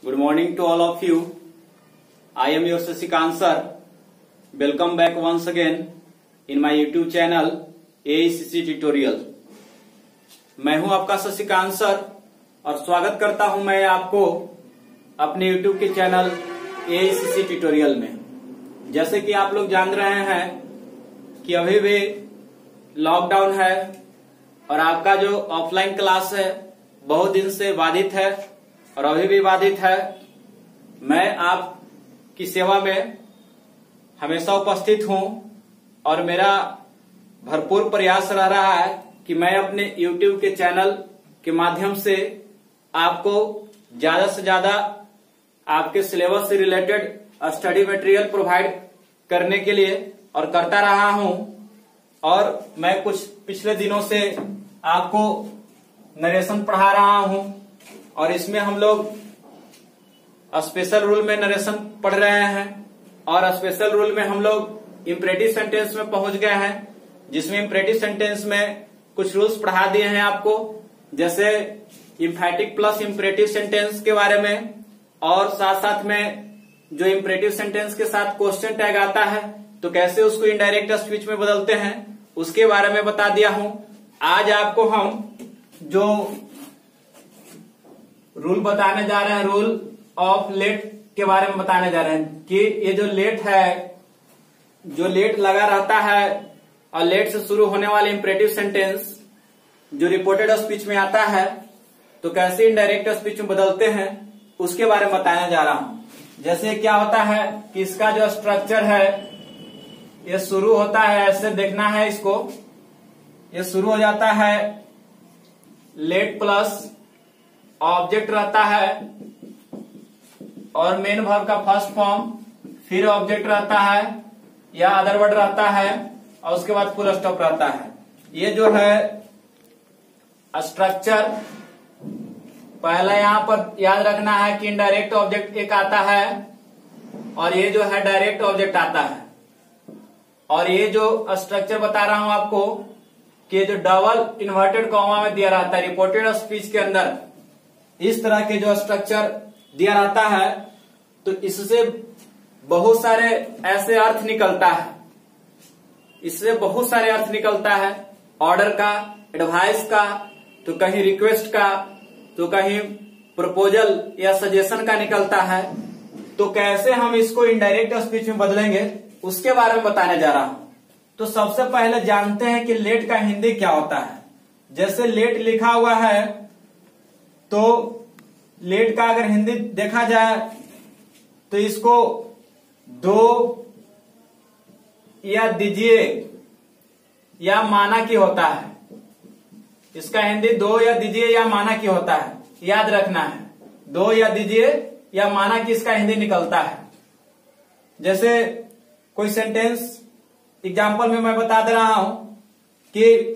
Good morning to all of you. I am your Sasikant sir. Welcome back once again in my YouTube channel AECC Tutorial. मैं हूं आपका Shashikant sir और स्वागत करता हूं मैं आपको अपने YouTube के चैनल AECC ट्यूटोरियल में। जैसे कि आप लोग जान रहे हैं कि अभी भी लॉकडाउन है और आपका जो ऑफलाइन क्लास है बहुत दिन से बाधित है और अभी भी बाधित है। मैं आपकी सेवा में हमेशा उपस्थित हूं और मेरा भरपूर प्रयास रह रहा है कि मैं अपने YouTube के चैनल के माध्यम से आपको ज्यादा से ज्यादा आपके सिलेबस से रिलेटेड स्टडी मटेरियल प्रोवाइड करने के लिए और करता रहा हूं। और मैं कुछ पिछले दिनों से आपको नरेशन पढ़ा रहा हूं और इसमें हम लोग स्पेशल रूल में नरेशन पढ़ रहे हैं और स्पेशल रूल में हम लोग इंपरेटिव सेंटेंस में पहुंच गए हैं, जिसमें इंपरेटिव सेंटेंस में कुछ रूल्स पढ़ा दिए हैं आपको, जैसे इम्फैटिक प्लस इंपरेटिव सेंटेंस के बारे में, और साथ साथ में जो इंपरेटिव सेंटेंस के साथ क्वेश्चन टैग आता है तो कैसे उसको इनडायरेक्ट स्पीच में बदलते हैं उसके बारे में बता दिया हूं। आज आपको हम जो रूल बताने जा रहे हैं, रूल ऑफ लेट के बारे में बताने जा रहे हैं कि ये जो लेट है, जो लेट लगा रहता है और लेट से शुरू होने वाले इंपरेटिव सेंटेंस जो रिपोर्टेड स्पीच में आता है तो कैसे इनडायरेक्ट स्पीच में बदलते हैं उसके बारे में बताने जा रहा हूं। जैसे क्या होता है कि इसका जो स्ट्रक्चर है ये शुरू होता है, ऐसे देखना है इसको, ये शुरू हो जाता है लेट प्लस ऑब्जेक्ट रहता है और मेन वर्ब का फर्स्ट फॉर्म, फिर ऑब्जेक्ट रहता है या अदर वर्ड रहता है और उसके बाद फुल स्टॉप रहता है। ये जो है स्ट्रक्चर, पहला यहां पर याद रखना है कि इनडायरेक्ट ऑब्जेक्ट एक आता है और ये जो है डायरेक्ट ऑब्जेक्ट आता है। और ये जो स्ट्रक्चर बता रहा हूं आपको कि जो डबल इन्वर्टेड कॉमा में दिया रहता है रिपोर्टेड स्पीच के अंदर, इस तरह के जो स्ट्रक्चर दिया रहता है तो इससे बहुत सारे ऐसे अर्थ निकलता है, इससे बहुत सारे अर्थ निकलता है, ऑर्डर का, एडवाइस का, तो कहीं रिक्वेस्ट का, तो कहीं प्रपोजल या सजेशन का निकलता है। तो कैसे हम इसको इनडायरेक्ट स्पीच में बदलेंगे उसके बारे में बताने जा रहा हूं। तो सबसे पहले जानते हैं कि लेट का हिंदी क्या होता है। जैसे लेट लिखा हुआ है तो लेट का अगर हिंदी देखा जाए तो इसको दो या दीजिए या माना की होता है। इसका हिंदी दो या दीजिए या माना की होता है, याद रखना है। दो या दीजिए या माना की इसका हिंदी निकलता है। जैसे कोई सेंटेंस एग्जाम्पल में मैं बता दे रहा हूं कि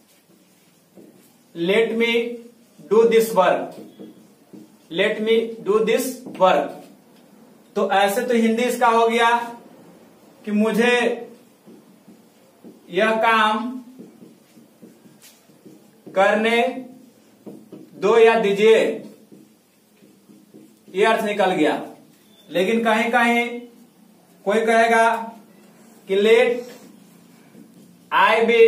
let me do this work, let me do this work, तो ऐसे तो हिंदी इसका हो गया कि मुझे यह काम करने दो या दीजिए, यह अर्थ निकल गया। लेकिन कहीं कहीं कोई कहेगा कि let I be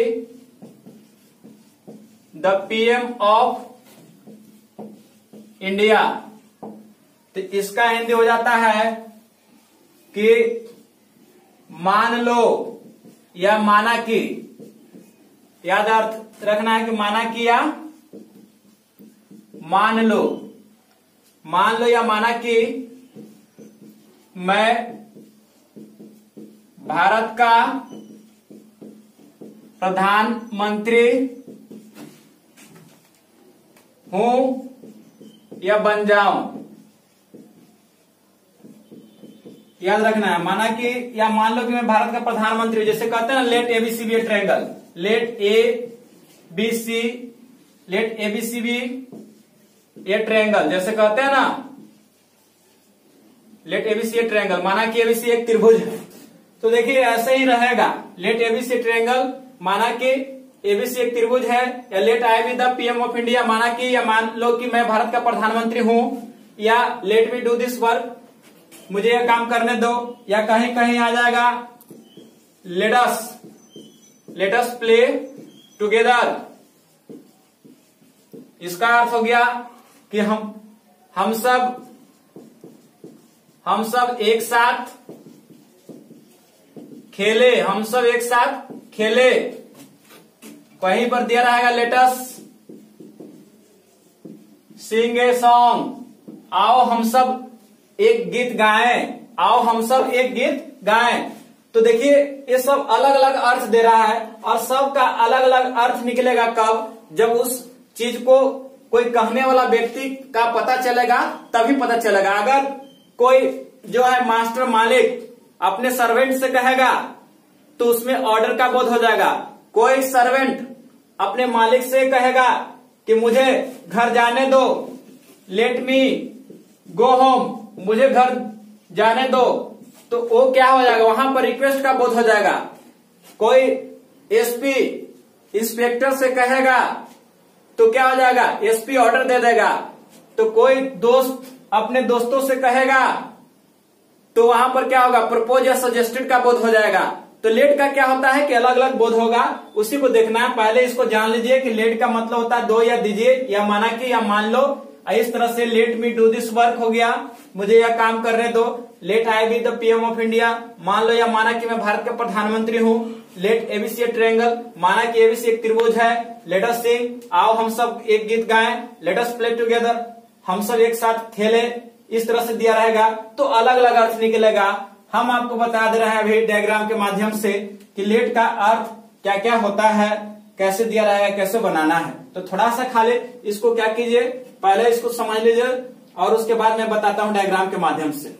the PM of India, तो इसका हिंदी हो जाता है कि मान लो या माना की, याद अर्थ रखना है कि माना की या मान लो, मान लो या माना कि मैं भारत का प्रधानमंत्री हूं या बन जाऊं, याद रखना है। माना कि या मान लो कि मैं भारत का प्रधानमंत्री, जैसे कहते हैं ना let A B C be a triangle, let A B C, let A B C be a triangle, जैसे कहते हैं ना लेट एबीसी ए ट्रायंगल, माना कि एबीसी एक त्रिभुज है। तो देखिए ऐसे ही रहेगा, लेट एबीसी ट्रायंगल, माना कि एबीसी एक त्रिभुज है, या let I be the PM of India, माना कि या मान लो कि मैं भारत का प्रधानमंत्री हूं, या let me do this work, मुझे यह काम करने दो, या कहीं कहीं आ जाएगा लेट अस प्ले टुगेदर। इसका अर्थ हो गया कि हम सब एक साथ खेले, हम सब एक साथ खेले। कहीं पर दिया रहेगा late us sing a song, आओ हम सब एक गीत गाएं, आओ हम सब एक गीत गाएं। तो देखिए ये सब अलग अलग अर्थ दे रहा है, और सबका अलग अलग अर्थ निकलेगा कब, जब उस चीज को कोई कहने वाला व्यक्ति का पता चलेगा, तभी पता चलेगा। अगर कोई जो है मास्टर मालिक अपने सर्वेंट से कहेगा तो उसमें ऑर्डर का बोध हो जाएगा। कोई सर्वेंट अपने मालिक से कहेगा कि मुझे घर जाने दो, लेट मी गो होम, मुझे घर जाने दो, तो वो क्या हो जाएगा, वहां पर रिक्वेस्ट का बोध हो जाएगा। कोई एसपी इंस्पेक्टर से कहेगा तो क्या हो जाएगा, एसपी ऑर्डर दे देगा। तो कोई दोस्त अपने दोस्तों से कहेगा तो वहां पर क्या होगा, प्रपोज या सजेस्टेड का बोध हो जाएगा। तो लेट का क्या होता है कि अलग अलग बोध होगा, उसी को देखना है। पहले इसको जान लीजिए कि लेट का मतलब होता है दो या दीजिए, या माना कि या मान लो। इस तरह से let me do this work हो गया, मुझे यह काम करने दो। Let I be the PM of India, मान लो या माना कि मैं भारत के प्रधानमंत्री हूँ। लेट एबीसी ट्रायंगल, माना कि एबीसी एक त्रिभुज है। लेट अस सिंग, आओ हम सब एक गीत गाएं। लेट अस प्ले टुगेदर, हम सब एक साथ खेले। इस तरह से दिया रहेगा तो अलग अलग अर्थ निकलेगा। हम आपको बता दे रहे हैं अभी डायग्राम के माध्यम से कि लेट का अर्थ क्या क्या होता है, कैसे दिया रहेगा, कैसे बनाना है। तो थोड़ा सा खाली इसको क्या कीजिए, पहले इसको समझ लीजिए और उसके बाद मैं बताता हूं डायग्राम के माध्यम से।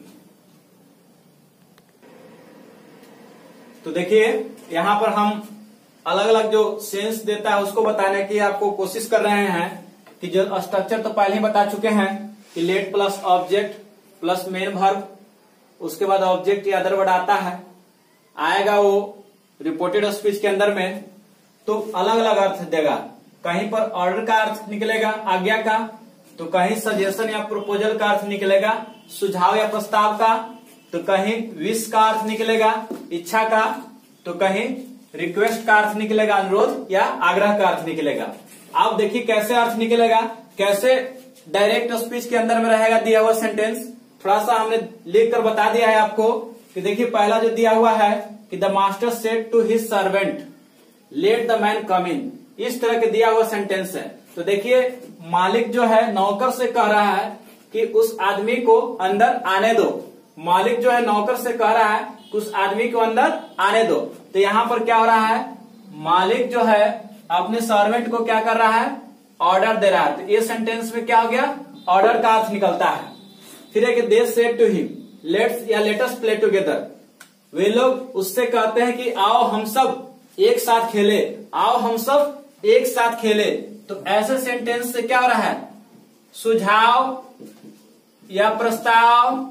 तो देखिए यहां पर हम अलग अलग जो सेंस देता है उसको बताने की आपको कोशिश कर रहे हैं कि जो स्ट्रक्चर तो पहले ही बता चुके हैं कि let plus object plus main verb, उसके बाद ऑब्जेक्ट या अदर वर्ड आता है, आएगा वो रिपोर्टेड स्पीच के अंदर में, तो अलग अलग अर्थ देगा। कहीं पर ऑर्डर का अर्थ निकलेगा आज्ञा का, तो कहीं सजेशन या प्रपोजल का अर्थ निकलेगा सुझाव या प्रस्ताव का, तो कहीं विश का अर्थ निकलेगा इच्छा का, तो कहीं रिक्वेस्ट का अर्थ निकलेगा अनुरोध या आग्रह का अर्थ निकलेगा। आप देखिए कैसे अर्थ निकलेगा, कैसे डायरेक्ट स्पीच के अंदर में रहेगा दिया हुआ सेंटेंस। थोड़ा सा हमने लिख कर बता दिया है आपको कि देखिए पहला जो दिया हुआ है कि the master said to his servant let the man come in, इस तरह के दिया हुआ सेंटेंस है। तो देखिए मालिक जो है नौकर से कह रहा है कि उस आदमी को अंदर आने दो। मालिक जो है नौकर से कह रहा है कि उस आदमी को अंदर आने दो। तो यहां पर क्या हो रहा है, मालिक जो है अपने सर्वेंट को क्या कर रहा है, ऑर्डर दे रहा है। तो ये सेंटेंस में क्या हो गया, ऑर्डर का अर्थ निकलता है। फिर एक they said to him let's या लेट अस प्ले टुगेदर, वे लोग उससे कहते हैं कि आओ हम सब एक साथ खेले, आओ हम सब एक साथ खेले। तो ऐसे सेंटेंस से क्या हो रहा है, सुझाव या प्रस्ताव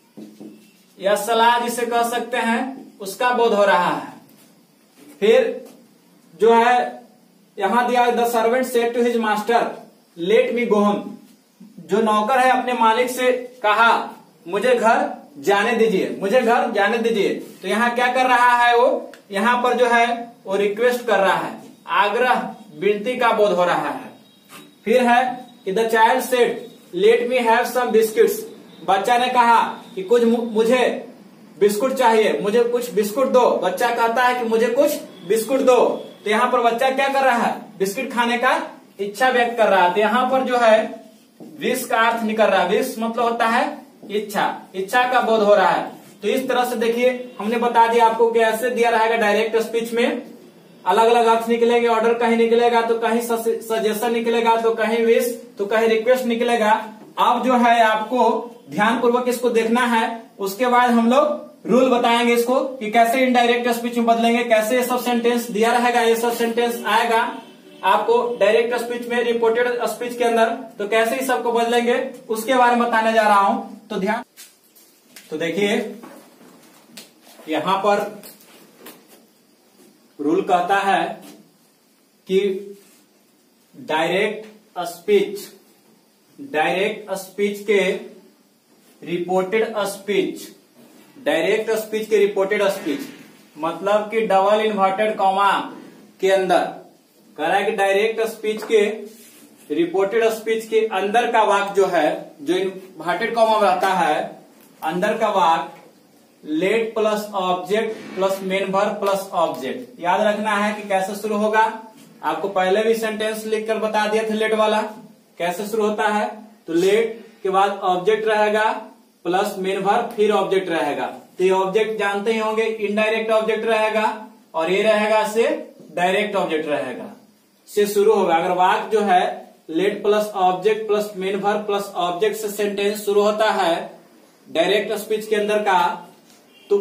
या सलाह जिसे कह सकते हैं उसका बोध हो रहा है। फिर जो है यहां दिया the servant said to his master let me go home, जो नौकर है अपने मालिक से कहा मुझे घर जाने दीजिए, मुझे घर जाने दीजिए। तो यहाँ क्या कर रहा है वो, यहाँ पर जो है वो रिक्वेस्ट कर रहा है, आग्रह विनती का बोध हो रहा है। फिर है कि the child said let me have some biscuits, बच्चा ने कहा कि कुछ मुझे बिस्कुट चाहिए, मुझे कुछ बिस्कुट दो। बच्चा कहता है कि मुझे कुछ बिस्कुट दो। तो यहाँ पर बच्चा क्या कर रहा है, बिस्किट खाने का इच्छा व्यक्त कर रहा है। तो यहाँ पर जो है विश का अर्थ निकल रहा है, विश मतलब होता है इच्छा, इच्छा का बोध हो रहा है। तो इस तरह से देखिए हमने बता दिया आपको कि ऐसे दिया रहेगा डायरेक्ट स्पीच में अलग अलग अर्थ निकलेंगे। ऑर्डर कहीं निकलेगा तो कहीं सजेशन निकलेगा, तो कहीं विश, तो कहीं रिक्वेस्ट निकलेगा। अब जो है आपको ध्यान पूर्वक इसको देखना है, उसके बाद हम लोग रूल बताएंगे इसको कि कैसे इनडायरेक्ट स्पीच में बदलेंगे, कैसे ये सब सेंटेंस दिया रहेगा, ये सब सेंटेंस आएगा आपको डायरेक्ट स्पीच में, रिपोर्टेड स्पीच के अंदर, तो कैसे ही सबको बदलेंगे उसके बारे में बताने जा रहा हूं। तो ध्यान, तो देखिए यहां पर रूल कहता है कि डायरेक्ट स्पीच डायरेक्ट स्पीच के रिपोर्टेड स्पीच, डायरेक्ट स्पीच के रिपोर्टेड स्पीच मतलब कि डबल इन्वर्टेड कॉमा के अंदर कह रहा है कि डायरेक्ट स्पीच के रिपोर्टेड स्पीच के अंदर का वाक्य जो है, जो इन्वर्टेड कॉमा में रहता है, अंदर का वाक्य let plus object plus main verb plus object. याद रखना है कि कैसे शुरू होगा। आपको पहले भी सेंटेंस लिखकर बता दिया था लेट वाला कैसे शुरू होता है। तो लेट के बाद ऑब्जेक्ट रहेगा प्लस मेन वर्ब फिर ऑब्जेक्ट रहेगा। तो ये ऑब्जेक्ट जानते ही होंगे, इनडायरेक्ट ऑब्जेक्ट रहेगा और ये रहेगा से डायरेक्ट ऑब्जेक्ट रहेगा, से शुरू होगा। अगर वाक्य जो है let plus object plus main verb plus object से सेंटेंस शुरू होता है डायरेक्ट स्पीच के अंदर का, तो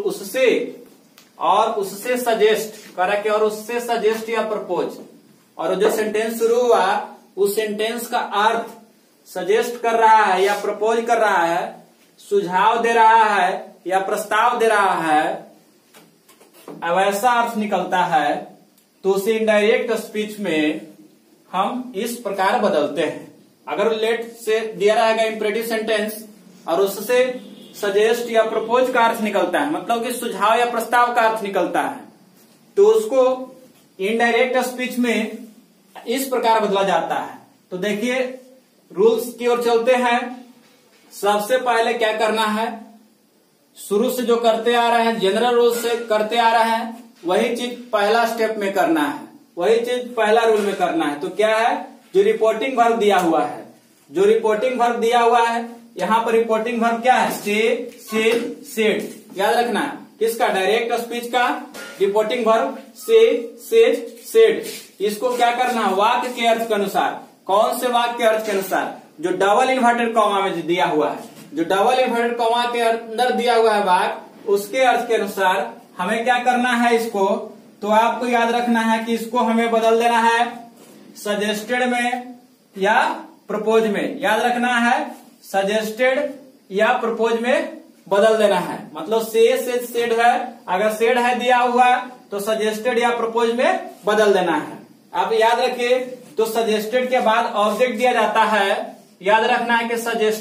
उससे सजेस्ट करा कि और उससे सजेस्ट या प्रपोज, और जो सेंटेंस शुरू हुआ उस सेंटेंस का अर्थ सजेस्ट कर रहा है या प्रपोज कर रहा है, सुझाव दे रहा है या प्रस्ताव दे रहा है, अब ऐसा अर्थ निकलता है तो उसे इनडायरेक्ट स्पीच में हम इस प्रकार बदलते हैं। अगर लेट से दिया रहेगा इंपरेटिव सेंटेंस और उससे सजेस्ट या प्रपोज का अर्थ निकलता है, मतलब कि सुझाव या प्रस्ताव का अर्थ निकलता है, तो उसको इनडायरेक्ट स्पीच में इस प्रकार बदला जाता है। तो देखिए रूल्स की ओर चलते हैं। सबसे पहले क्या करना है, शुरू से जो करते आ रहे हैं जनरल रूल से करते आ रहे हैं वही चीज पहला स्टेप में करना है, वही चीज पहला रूल में करना है। तो क्या है, जो रिपोर्टिंग वर्ब दिया हुआ है, जो रिपोर्टिंग वर्ब दिया हुआ है, यहाँ पर रिपोर्टिंग वर्ब क्या है, से, सेड। याद रखना है किसका, डायरेक्ट स्पीच का रिपोर्टिंग वर्ब से, सेड। इसको क्या करना है, वाक्य के अर्थ के अनुसार। कौन से वाक्य के अर्थ के अनुसार, जो डबल इन्वर्टेड कॉमा में दिया हुआ है, जो डबल इन्वर्टेड कॉमा के अंदर दिया हुआ है वाक्य, उसके अर्थ के अनुसार हमें क्या करना है इसको। तो आपको याद रखना है कि इसको हमें बदल देना है सजेस्टेड में या प्रपोज में। याद रखना है सजेस्टेड या प्रपोज में बदल देना है। मतलब से सेड है, अगर सेड है दिया हुआ तो सजेस्टेड या प्रपोज में बदल देना है। आप याद रखिए, तो सजेस्टेड के बाद ऑब्जेक्ट दिया जाता है। याद रखना है कि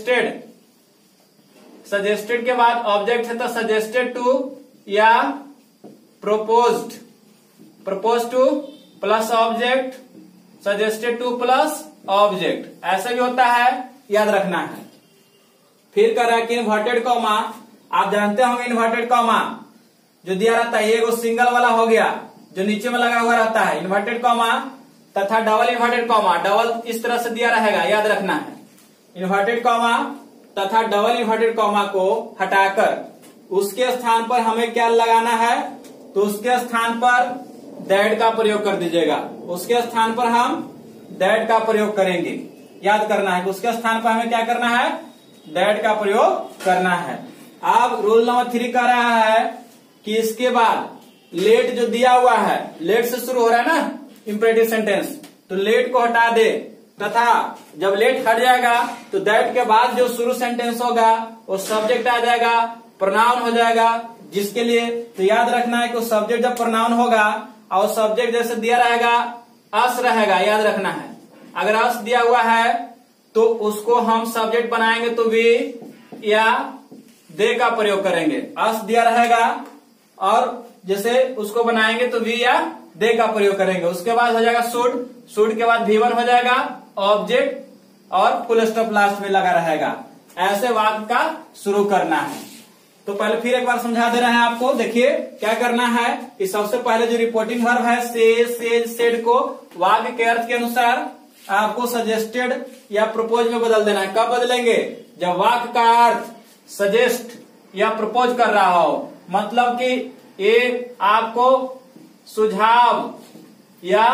सजेस्टेड के बाद ऑब्जेक्ट है तो सजेस्टेड टू या proposed, propose to plus object, suggested to plus object, ऐसा भी होता है, याद रखना है। फिर कर रहा है कि इन्वर्टेड कॉमा, आप जानते होंगे इन्वर्टेड कॉमा जो दिया रहता है, ये वो सिंगल वाला हो गया जो नीचे में लगा हुआ रहता है इन्वर्टेड कॉमा, तथा डबल इन्वर्टेड कॉमा, डबल इस तरह से दिया रहेगा, याद रखना है। इन्वर्टेड कॉमा तथा डबल इन्वर्टेड कॉमा को हटाकर उसके स्थान पर हमें क्या लगाना है, तो उसके स्थान पर दैट का प्रयोग कर दीजिएगा। उसके स्थान पर हम दैट का प्रयोग करेंगे। याद करना है कि उसके स्थान पर हमें क्या करना है, दैट का प्रयोग करना है। अब रूल नंबर 3 कह रहा है कि इसके बाद लेट जो दिया हुआ है, लेट से शुरू हो रहा है ना इंपरेटिव सेंटेंस, तो लेट को हटा दे, तथा जब लेट हट जाएगा तो दैट के बाद जो शुरू सेंटेंस होगा वो सब्जेक्ट आ जाएगा, प्रोनाउन हो जाएगा, जिसके लिए तो याद रखना है कि सब्जेक्ट जब प्रोनाउन होगा और सब्जेक्ट जैसे दिया रहेगा अस रहेगा, याद रखना है। अगर अस दिया हुआ है तो उसको हम सब्जेक्ट बनाएंगे तो वी या दे का प्रयोग करेंगे। अस दिया रहेगा और जैसे उसको बनाएंगे तो वी या दे का प्रयोग करेंगे। उसके बाद हो जाएगा शुड, शुड के बाद V1 हो जाएगा ऑब्जेक्ट और फुल स्टॉप लास्ट में लगा रहेगा। ऐसे वाक्य का शुरू करना है। तो पहले फिर एक बार समझा दे रहे हैं आपको। देखिए क्या करना है कि सबसे पहले जो रिपोर्टिंग वर्ब है से, सेज, सेड को वाक्य के अर्थ के अनुसार आपको सजेस्टेड या प्रपोज में बदल देना है। कब बदलेंगे, जब वाक्य का अर्थ सजेस्ट या प्रपोज कर रहा हो, मतलब कि ये आपको सुझाव या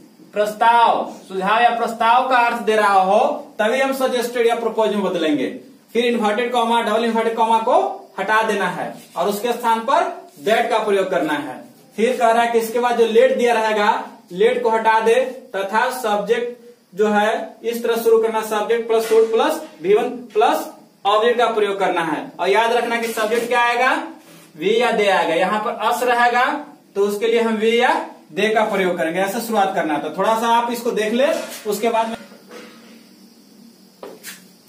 प्रस्ताव का अर्थ दे रहा हो, तभी हम सजेस्टेड या प्रपोज में बदलेंगे। फिर inverted comma, double inverted comma को हटा देना है और उसके स्थान पर दैट का प्रयोग करना है। फिर कह रहा है कि इसके बाद जो लेट दिया रहेगा, लेट को हटा दे तथा सब्जेक्ट जो है इस तरह शुरू करना, subject plus should plus V1 plus object का प्रयोग करना है। और याद रखना कि सब्जेक्ट क्या आएगा, वी या दे आएगा। यहाँ पर अस रहेगा तो उसके लिए हम वी या दे का प्रयोग करेंगे। ऐसा शुरुआत करना है। तो थोड़ा सा आप इसको देख ले, उसके बाद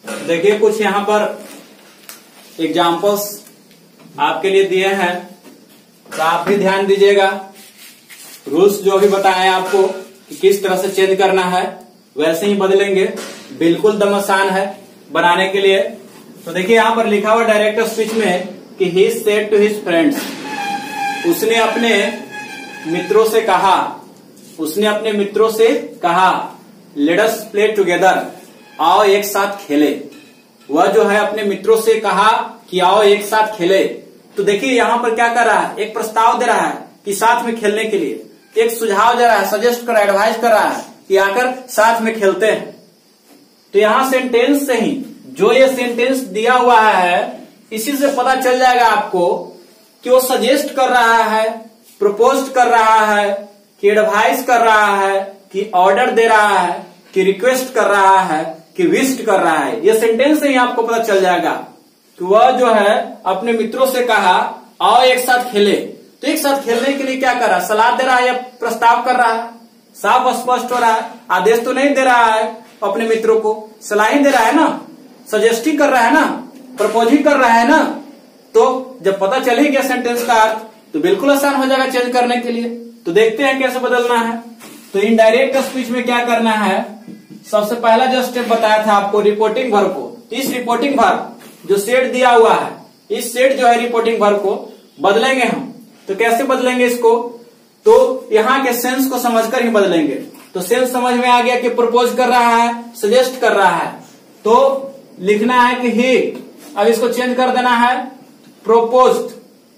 देखिए कुछ यहाँ पर एग्जाम्पल्स आपके लिए दिए हैं, तो आप भी ध्यान दीजिएगा। रूल्स जो भी बताए आपको कि किस तरह से चेंज करना है वैसे ही बदलेंगे, बिल्कुल दम आसान है बनाने के लिए। तो देखिए यहाँ पर लिखा हुआ डायरेक्ट स्पीच में कि he said to his friends, उसने अपने मित्रों से कहा, उसने अपने मित्रों से कहा लेट अस प्ले टुगेदर, आओ एक साथ खेले। वह जो है अपने मित्रों से कहा कि आओ एक साथ खेले। तो देखिए यहाँ पर क्या कर रहा है, एक प्रस्ताव दे रहा है कि साथ में खेलने के लिए, एक सुझाव दे रहा है, सजेस्ट कर रहा है, एडवाइस कर रहा है कि आकर साथ में खेलते हैं। तो यहां सेंटेंस से ही जो ये सेंटेंस दिया हुआ है इसी से पता चल जाएगा आपको कि वो सजेस्ट कर रहा है, प्रपोज कर रहा है, कि एडवाइस कर रहा है, कि ऑर्डर दे रहा है, कि रिक्वेस्ट कर रहा है, कि विश कर रहा है। ये सेंटेंस से ही आपको पता चल जाएगा कि वह जो है अपने मित्रों से कहा आओ एक साथ खेले। तो एक साथ खेलने के लिए क्या कर रहा है, सलाह दे रहा है या प्रस्ताव कर रहा है? साफ स्पष्ट हो रहा है, आदेश तो नहीं दे रहा है अपने मित्रों को, सलाह ही दे रहा है ना, सजेस्ट ही कर रहा है ना, प्रपोज ही कर रहा है ना। तो जब पता चल ही गया सेंटेंस का अर्थ तो बिल्कुल आसान हो जाएगा चेंज करने के लिए। तो देखते हैं कैसे बदलना है। तो इनडायरेक्ट स्पीच में क्या करना है, सबसे पहला जो स्टेप बताया था आपको रिपोर्टिंग वर्ब को, इस रिपोर्टिंग वर्ब जो सेट दिया हुआ है, इस सेट जो है रिपोर्टिंग वर्ब को बदलेंगे हम। तो कैसे बदलेंगे इसको, तो यहाँ के सेंस को समझकर ही बदलेंगे। तो सेंस समझ में आ गया कि प्रपोज कर रहा है, सजेस्ट कर रहा है, तो लिखना है कि ही, अब इसको चेंज कर देना है प्रोपोज्ड,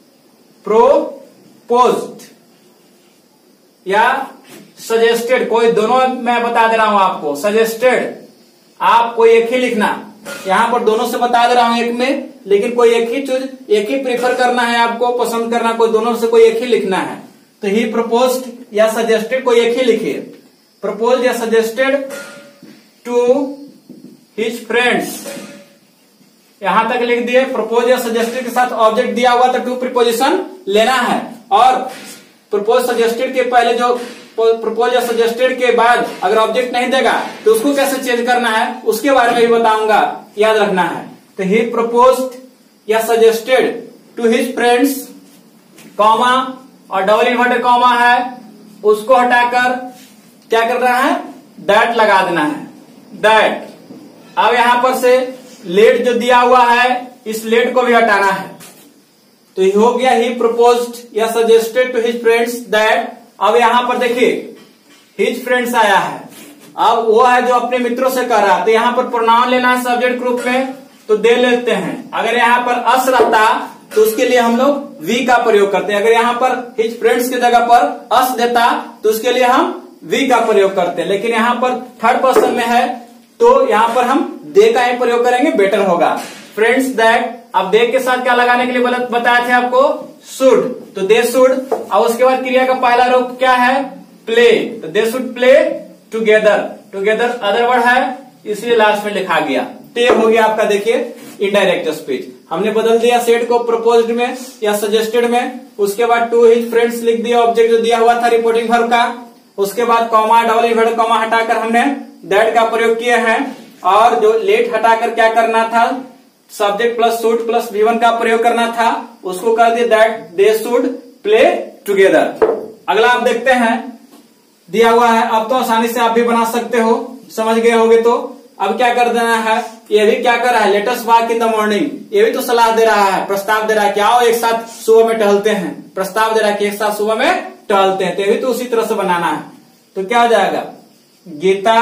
प्रोपोज्ड या सजेस्टेड, कोई दोनों मैं बता दे रहा हूं आपको। सजेस्टेड आप कोई एक ही लिखना, यहां पर दोनों से बता दे रहा हूं एक में, लेकिन कोई एक ही चीज, एक ही प्रीफर करना है आपको, पसंद करना, कोई दोनों से कोई एक ही लिखना है। तो ही प्रपोज्ड या सजेस्टेड कोई एक ही लिखिए, प्रपोज या सजेस्टेड टू हिज फ्रेंड्स, यहां तक लिख दिए। प्रपोज या सजेस्टेड के साथ ऑब्जेक्ट दिया हुआ तो टू प्रीपोजिशन लेना है, और प्रपोज सजेस्टेड के पहले जो प्रपोज या सजेस्टेड के बाद अगर ऑब्जेक्ट नहीं देगा तो उसको कैसे चेंज करना है उसके बारे में भी बताऊंगा, याद रखना है। तो ही प्रपोज्ड या suggested to his friends, comma और डबल इन्वर्टेड कॉमा है, उसको हटाकर क्या कर रहा है, दैट लगा देना है, दैट। अब यहां पर से लेट जो दिया हुआ है इस लेट को भी हटाना है। तो ये हो गया ही प्रपोज्ड या suggested to his friends that. अब यहां पर देखिए हिज फ्रेंड्स आया है, अब वो है जो अपने मित्रों से कह रहा, तो यहां पर प्रोनाउन लेना है सब्जेक्ट ग्रुप में, तो दे लेते हैं। अगर यहां पर अस रहता तो उसके लिए हम लोग वी का प्रयोग करते हैं। अगर यहां पर हिज फ्रेंड्स की जगह पर अस देता तो उसके लिए हम वी का प्रयोग करते हैं, लेकिन यहां पर थर्ड पर्सन में है तो यहां पर हम दे का ही प्रयोग करेंगे, बेटर होगा। फ्रेंड्स दैट, अब दे के साथ क्या लगाने के लिए बताया थे आपको, शुड, तो दे शुड। अब उसके बाद क्रिया का पहला रूप क्या है, प्ले, तो they should play together, together other word है इसलिए लास्ट में लिखा गया। तो ये हो गया आपका देखिए इनडायरेक्ट स्पीच। हमने बदल दिया सेड को प्रपोज्ड में या सजेस्टेड में, उसके बाद टू हिज फ्रेंड्स लिख दिया, ऑब्जेक्ट जो दिया हुआ था रिपोर्टिंग वर्ब का, उसके बाद कॉमा डबल इन्वर्टेड कॉमा हटाकर हमने दैट का प्रयोग किया है, और जो लेट हटाकर क्या करना था, subject plus should plus V1 का प्रयोग करना था, उसको कर दिया that they should play together. अगला आप देखते हैं दिया हुआ है, अब तो आसानी से आप भी बना सकते हो, समझ गए होगे। तो अब क्या कर देना है, ये भी क्या कर रहा है, let us walk in the morning, ये भी तो सलाह दे रहा है, प्रस्ताव दे रहा है कि आओ एक साथ सुबह में टहलते हैं, प्रस्ताव दे रहा है कि एक साथ सुबह में टहलते हैं, तो ये भी तो उसी तरह से बनाना है। तो क्या हो जाएगा, Gita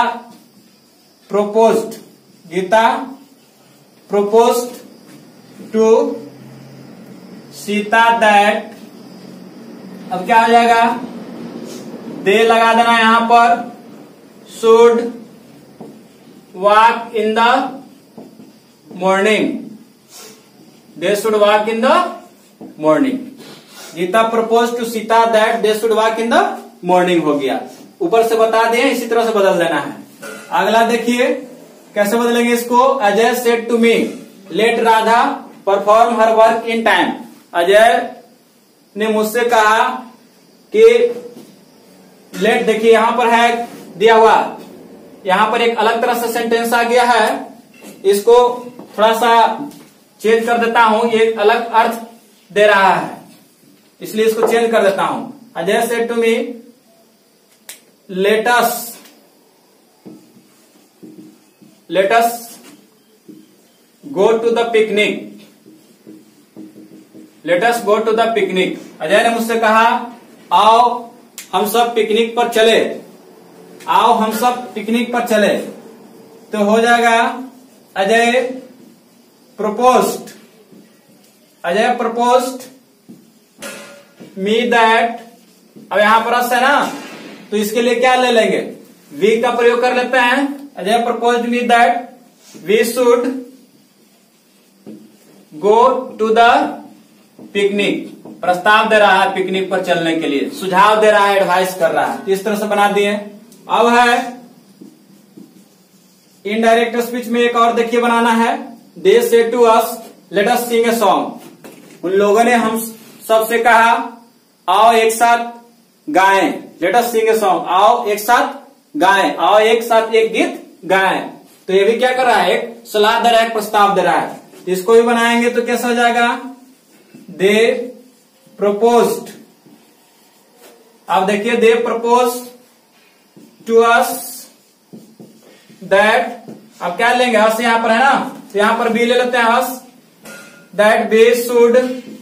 proposed, Gita proposed to Sita that. अब क्या हो जाएगा, दे लगा देना यहां पर, should walk in the morning, they should walk in the morning. Gita propose to Sita that they should walk in the morning हो गया, ऊपर से बता दिए, इसी तरह से बदल देना है। अगला देखिए कैसे बदलेंगे इसको, Ajay said to me let Radha perform her work in time. Ajay ने मुझसे कहा कि लेट, देखिए यहां पर है दिया हुआ, यहां पर एक अलग तरह से सेंटेंस आ गया है, इसको थोड़ा सा चेंज कर देता हूं, ये अलग अर्थ दे रहा है, इसलिए इसको चेंज कर देता हूं। Ajay said to me let us go to the picnic, let us go to the picnic. Ajay ने मुझसे कहा आओ हम सब पिकनिक पर चले, आओ हम सब पिकनिक पर चले। तो हो जाएगा Ajay proposed, Ajay proposed me that. अब यहां पर अस है ना, तो इसके लिए क्या ले लेंगे, वी का प्रयोग कर लेते हैं। Ajay proposed me that we should go to the picnic, प्रस्ताव दे रहा है पिकनिक पर चलने के लिए, सुझाव दे रहा है, एडवाइस कर रहा है। इस तरह से बना दिए। अब है इनडायरेक्ट स्पीच में एक और देखिए बनाना है, they said to us let us sing a song. उन लोगों ने हम सबसे कहा आओ एक साथ गाएं, late us sing a song, आओ एक साथ गाएं, आओ एक साथ एक गीत गाएं। तो ये भी क्या कर रहा है, एक सलाह दे रहा है, प्रस्ताव दे रहा है। इसको भी बनाएंगे तो कैसा हो जाएगा, दे प्रपोज्ड। अब देखिए they propose to us that, अब क्या लेंगे, अस यहां पर है ना, तो यहां पर बी ले लेते हैं us, that we should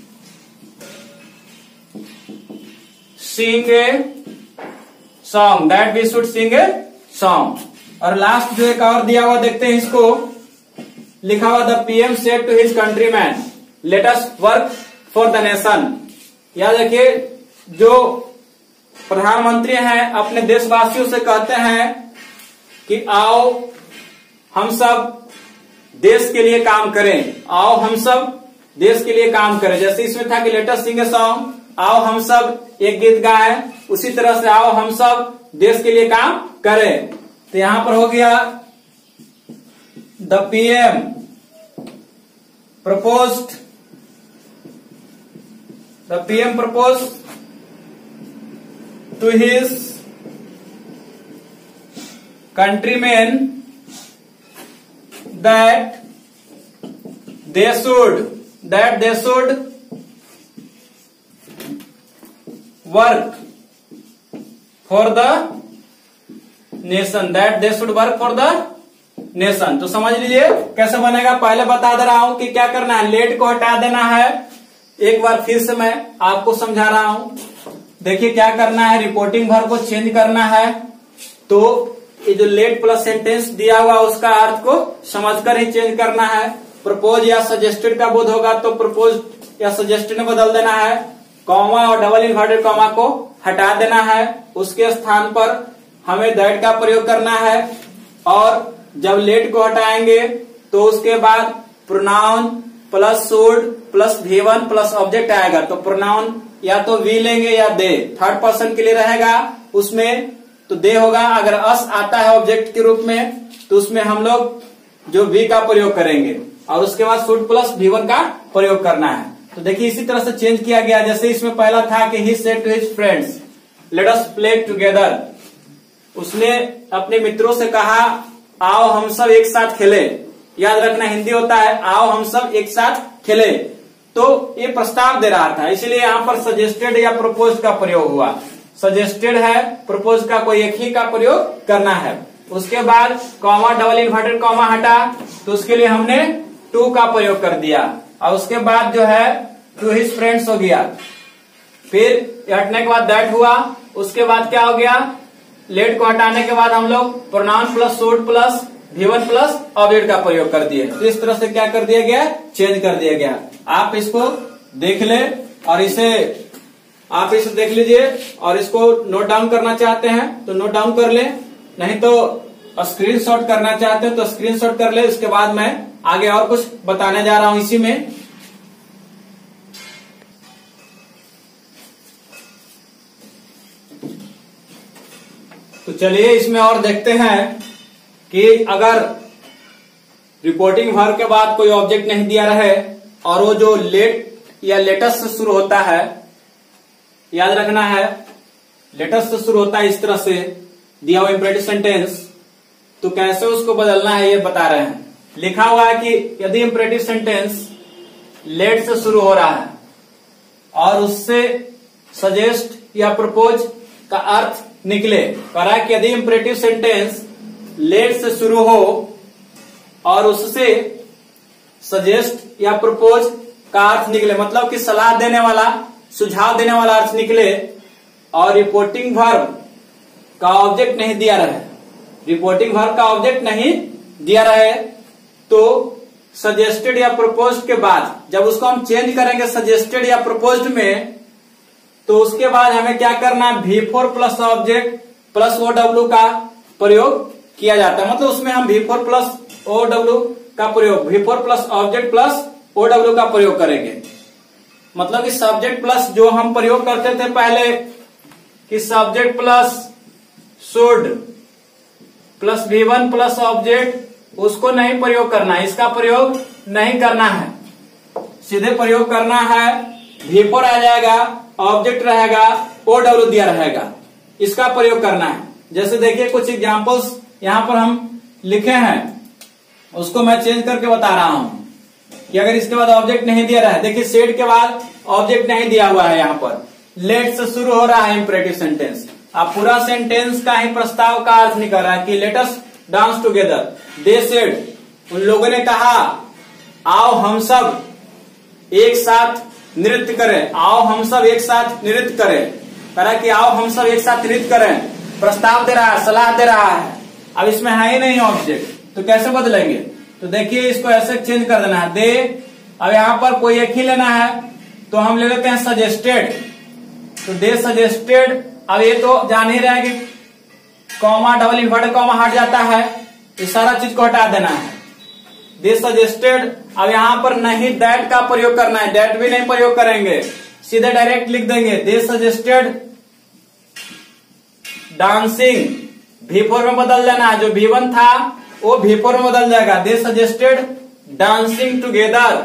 sing a song, that we should sing a song. और लास्ट जो एक और दिया हुआ देखते हैं, इसको लिखा हुआ the PM said to his countryman let us work for the nation. याद रखिए जो प्रधानमंत्री हैं अपने देशवासियों से कहते हैं कि आओ हम सब देश के लिए काम करें, आओ हम सब देश के लिए काम करें। जैसे इसमें था कि let us sing a song, आओ हम सब एक गीत गाएं, उसी तरह से आओ हम सब देश के लिए काम करें। तो यहां पर हो गया the PM proposed, the PM proposed to his countryman that they should work for the nation, that they should work for the nation। तो समझ लीजिए कैसे बनेगा, पहले बता दे रहा हूं कि क्या करना है, लेट को हटा देना है। एक बार फिर से मैं आपको समझा रहा हूं, देखिए क्या करना है, रिपोर्टिंग वर्ब को चेंज करना है। तो ये जो लेट प्लस सेंटेंस दिया हुआ उसका अर्थ को समझकर ही चेंज करना है। प्रपोज या सजेस्टेड का बोध होगा तो प्रपोज या सजेस्टेड में बदल देना है। कॉमा और डबल इन्वर्टेड कॉमा को हटा देना है, उसके स्थान पर हमें दैट का प्रयोग करना है। और जब लेट को हटाएंगे तो उसके बाद pronoun plus should plus V1 plus object आएगा। तो प्रोनाउन या तो वी लेंगे या दे, थर्ड पर्सन के लिए रहेगा उसमें तो दे होगा। अगर अस आता है ऑब्जेक्ट के रूप में तो उसमें हम लोग जो वी का प्रयोग करेंगे और उसके बाद शुड प्लस V1 का प्रयोग करना है। तो देखिए इसी तरह से चेंज किया गया। जैसे इसमें पहला था कि he said to his friends let us play together, उसने अपने मित्रों से कहा आओ हम सब एक साथ खेले। याद रखना हिंदी होता है आओ हम सब एक साथ खेले। तो ये प्रस्ताव दे रहा था, इसलिए यहाँ पर सजेस्टेड या प्रपोज का प्रयोग हुआ। सजेस्टेड है, प्रपोज का कोई एक ही का प्रयोग करना है। उसके बाद कॉमा डबल इन्वर्टेड कॉमा हटा तो उसके लिए हमने टू का प्रयोग कर दिया और उसके बाद जो है टू हिज फ्रेंड्स हो गया। फिर हटने के बाद दैट हुआ, उसके बाद क्या हो गया, लेट को हटाने के बाद हम लोग pronoun plus should plus V1 plus object का प्रयोग कर दिए। तो इस तरह से क्या कर दिया गया, चेंज कर दिया गया। आप इसको देख ले और इसे देख लीजिए और इसको नोट डाउन करना चाहते हैं तो नोट डाउन कर ले, नहीं तो स्क्रीनशॉट करना चाहते हैं तो स्क्रीनशॉट कर ले। उसके बाद मैं आगे और कुछ बताने जा रहा हूं इसी में। तो चलिए इसमें और देखते हैं कि अगर रिपोर्टिंग वर्ब के बाद कोई ऑब्जेक्ट नहीं दिया रहे और वो जो लेट या लेटेस्ट से शुरू होता है, याद रखना है लेटेस्ट से शुरू होता है इस तरह से दिया हुआ इंपेरेटिव सेंटेंस, तो कैसे उसको बदलना है ये बता रहे हैं। लिखा हुआ है कि यदि इंपरेटिव सेंटेंस लेट से शुरू हो रहा है और उससे सजेस्ट या प्रपोज का अर्थ निकले, कह रहा है कि यदि इंपरेटिव सेंटेंस लेट से शुरू हो और उससे सजेस्ट या प्रपोज का अर्थ निकले, मतलब कि सलाह देने वाला, सुझाव देने वाला अर्थ निकले, और रिपोर्टिंग वर्ब का ऑब्जेक्ट नहीं दिया रहे, रिपोर्टिंग वर्ब का ऑब्जेक्ट नहीं दिया रहे, तो सजेस्टेड या प्रपोज्ड के बाद जब उसको हम चेंज करेंगे सजेस्टेड या प्रपोज्ड में, तो उसके बाद हमें क्या करना है, V4 plus object plus OW का प्रयोग किया जाता है। मतलब उसमें हम V4 प्लस OW का प्रयोग, V4 plus object plus OW का प्रयोग करेंगे। मतलब कि सब्जेक्ट प्लस जो हम प्रयोग करते थे पहले कि subject plus should plus V1 plus object, उसको नहीं प्रयोग करना है, इसका प्रयोग नहीं करना है, सीधे प्रयोग करना है V4 आ जाएगा, ऑब्जेक्ट रहेगा, OW दिया रहेगा, इसका प्रयोग करना है। जैसे देखिए कुछ एग्जांपल्स यहां पर हम लिखे हैं, उसको मैं चेंज करके बता रहा हूं कि अगर इसके बाद ऑब्जेक्ट नहीं दिया रहा है, देखिए सेड के बाद ऑब्जेक्ट नहीं दिया हुआ है, यहां पर लेट से शुरू हो रहा है इंपरेटिव सेंटेंस। अब पूरा सेंटेंस का ही प्रस्ताव का अर्थ निकल रहा है कि let us dance together, they said, उन लोगों ने कहा आओ हम सब एक साथ नृत्य करें, आओ हम सब एक साथ नृत्य करें, कह कि आओ हम सब एक साथ नृत्य करें, प्रस्ताव दे रहा है, सलाह दे रहा है। अब इसमें है ही नहीं ऑब्जेक्ट, तो कैसे बदलेंगे, तो देखिए इसको ऐसे चेंज कर देना है, दे, अब यहां पर कोई एक ही लेना है तो हम ले लेते हैं सजेस्टेड, तो दे सजेस्टेड। अब ये तो जान ही रहे हैं कि कॉमा, डबल इन्वर्टेड कॉमा हट जाता है, इस सारा चीज को हटा देना है, दे सजेस्टेड। अब यहां पर नहीं दैट का प्रयोग करना है, दैट भी नहीं प्रयोग करेंगे, सीधे डायरेक्ट लिख देंगे दे सजेस्टेड डांसिंग, V4 में बदल देना है, जो V1 था वो V4 में बदल जाएगा, they suggested dancing together,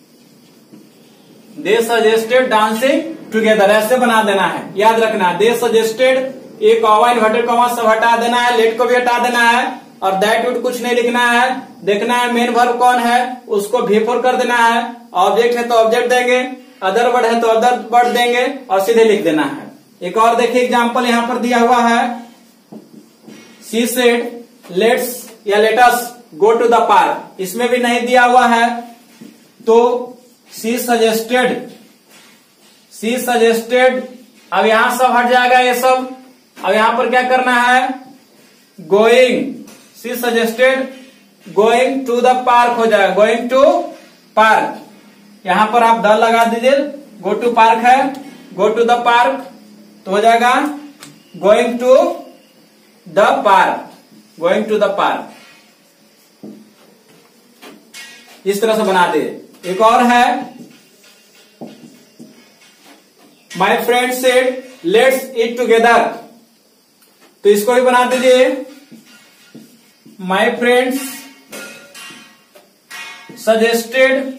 they suggested dancing together, ऐसे बना देना है, याद रखना। दे सजेस्टेड, एक कॉमा, इन्वर्टेड कॉमा सब हटा देना है, लेट को भी हटा देना है, और दैट वुड कुछ नहीं लिखना है, देखना है मेन वर्ब कौन है, उसको V4 कर देना है, ऑब्जेक्ट है तो ऑब्जेक्ट देंगे, अदर वर्ड है तो अदर वर्ड देंगे, और सीधे लिख देना है। एक और देखिए एग्जाम्पल यहां पर दिया हुआ है, शी सेड लेट्स या let us go to the park, इसमें भी नहीं दिया हुआ है, तो शी सजेस्टेड, अब यहां सब हट जाएगा ये सब। अब यहां पर क्या करना है, going, she suggested going to the park हो जाएगा, गोइंग टू पार्क, यहां पर आप द लगा दीजिए, गो टू पार्क है, गो टू द पार्क तो हो जाएगा going to the park, going to the park, इस तरह से बना दे। एक और है, my friend said let's eat together, तो इसको भी बना दीजिए, माई फ्रेंड्स सजेस्टेड,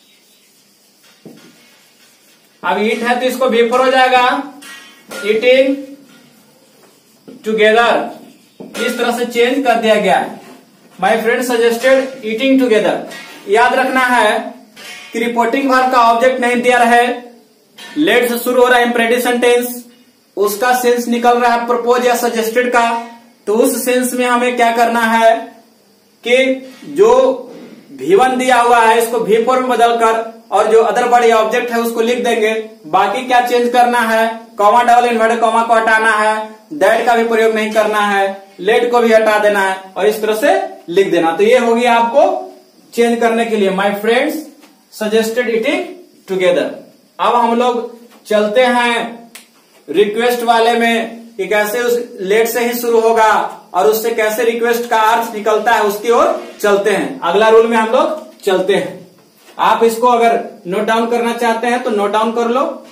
अब ईट है तो इसको V4 हो जाएगा, ईटिंग टुगेदर, इस तरह से चेंज कर दिया गया है, my friend suggested eating together. याद रखना है कि रिपोर्टिंग वर्ब का ऑब्जेक्ट नहीं दिया रहे, लेट से शुरू हो रहा है इंपरेटिव सेंटेंस, उसका सेंस निकल रहा है प्रपोज या सजेस्टेड का, तो उस सेंस में हमें क्या करना है कि जो V1 दिया हुआ है इसको V4 में बदलकर, और जो अदर वर्ड या ऑब्जेक्ट है उसको लिख देंगे। बाकी क्या चेंज करना है, कॉमा, डबल इन्वर्टेड कॉमा को हटाना है, दैट का भी प्रयोग नहीं करना है, लेट को भी हटा देना है, और इस तरह से लिख देना। तो ये होगी आपको चेंज करने के लिए, my friends suggested eating together. अब हम लोग चलते हैं रिक्वेस्ट वाले में कि कैसे उस लेट से ही शुरू होगा और उससे कैसे रिक्वेस्ट का अर्थ निकलता है, उसकी ओर चलते हैं। अगला रूल में हम लोग चलते हैं। आप इसको अगर नोट डाउन करना चाहते हैं तो नोट डाउन कर लो।